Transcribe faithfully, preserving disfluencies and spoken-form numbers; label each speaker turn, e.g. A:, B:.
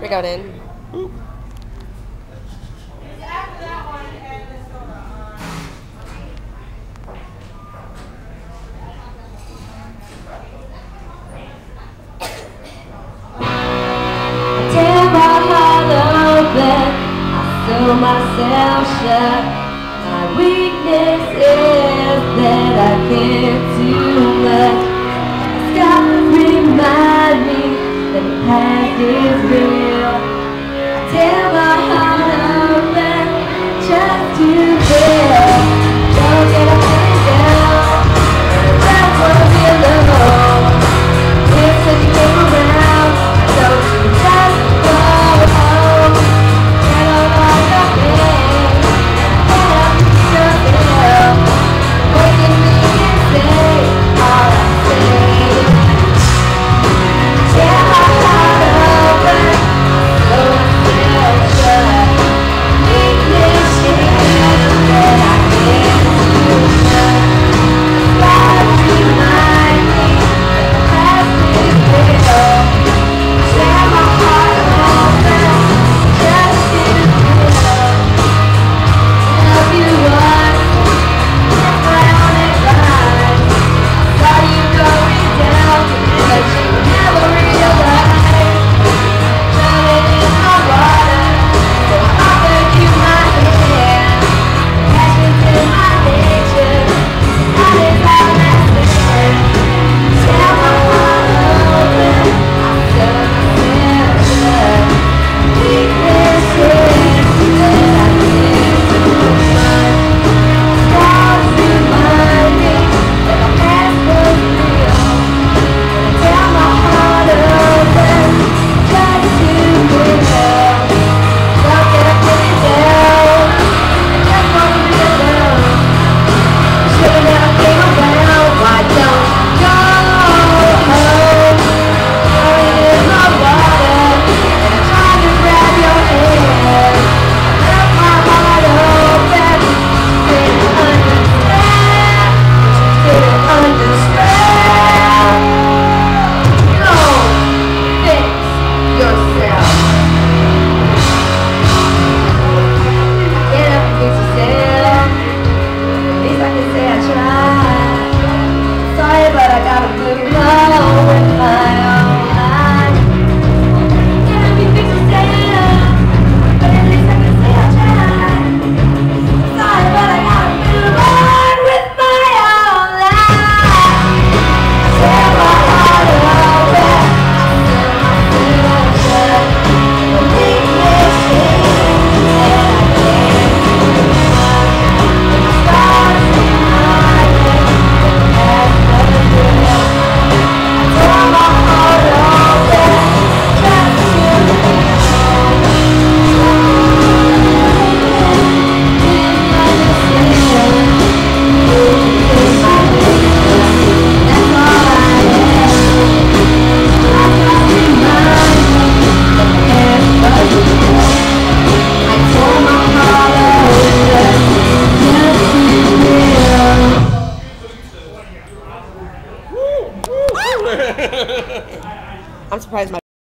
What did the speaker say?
A: We're going in.
B: Ooh.
C: Tear my heart open, I sew myself shut. My weakness is that I can't do much. Scars remind me that the past is real. I tear my heart open just to feel. Don't get upside down, just wanna be alone. If such a came around, don't you just go home. Get on all your bed, and have yourself. Waking me and say all I say. Tear my heart open, so myself shut. Weakness is that I can't do much. Scars remind me that the past is real. Tear my heart open, just to feel. Love you once, that's my only line. Saw you going down, but you never realized. Drowning in my water, so I offered you my hand. Passion's in my nature, that is all that's there. Tear my heart open, I sew myself shut. Weakness is that I can't do much. Scars remind me that my past was real. Tear my heart open just to feel. Don't get up, put it down. I just wanna be alone. Should've never came around. Why don't you go home? Drowning in my water, and I'm trying to grab your hand. Left my heart open, didn't understand, didn't understand. Go fix yourself. Get up and fix yourself. At least I can say I tried. Sorry, but I gotta move on with my own life. Get up and fix yourself. But at least I can say I tried. Sorry, but I gotta move on with my own life. Tear my heart open, sew myself shut. The weakness is that I can't do much. The scars remind me that the past was real. I tear my heart open just to
A: I'm surprised my